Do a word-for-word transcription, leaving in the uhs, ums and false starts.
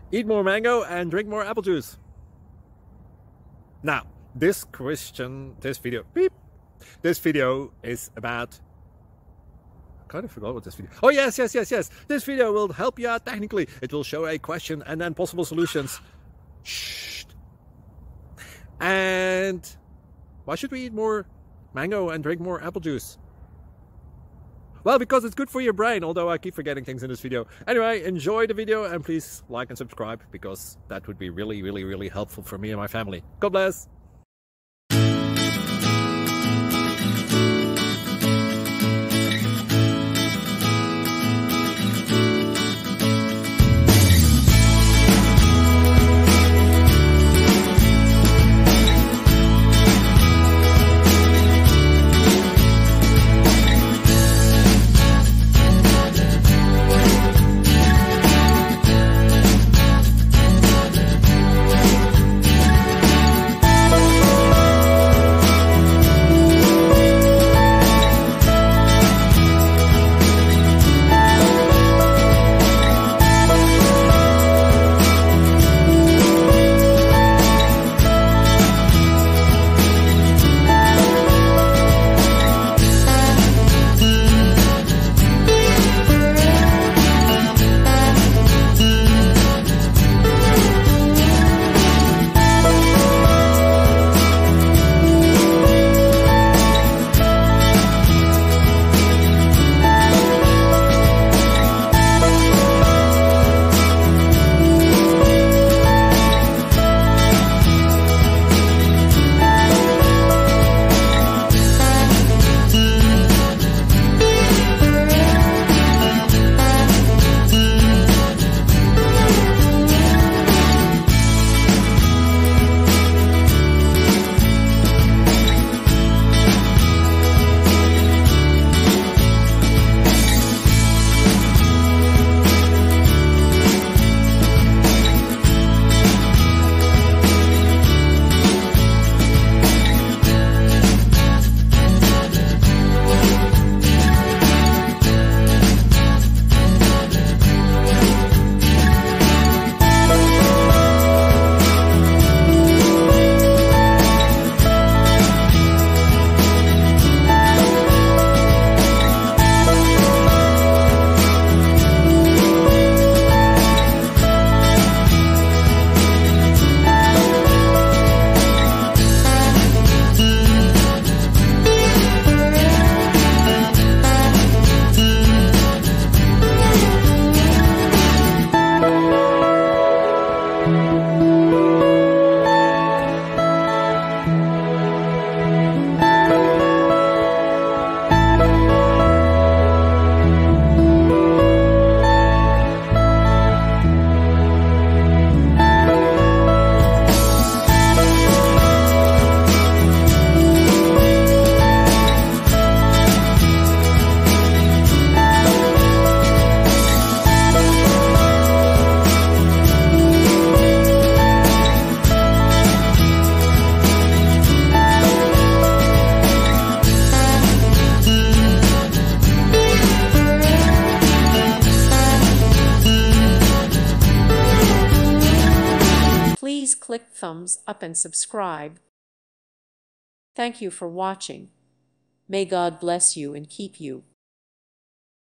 Eat more mango and drink more apple juice. Now, this question, this video, beep, this video is about, I kind of forgot what this video, oh yes, yes, yes, yes, this video will help you out technically. It will show a question and then possible solutions. Shh. And why should we eat more mango and drink more apple juice? Well, because it's good for your brain, although I keep forgetting things in this video. Anyway, enjoy the video and please like and subscribe, because that would be really, really, really helpful for me and my family. God bless! Please click thumbs up and subscribe. Thank you for watching. May God bless you and keep you.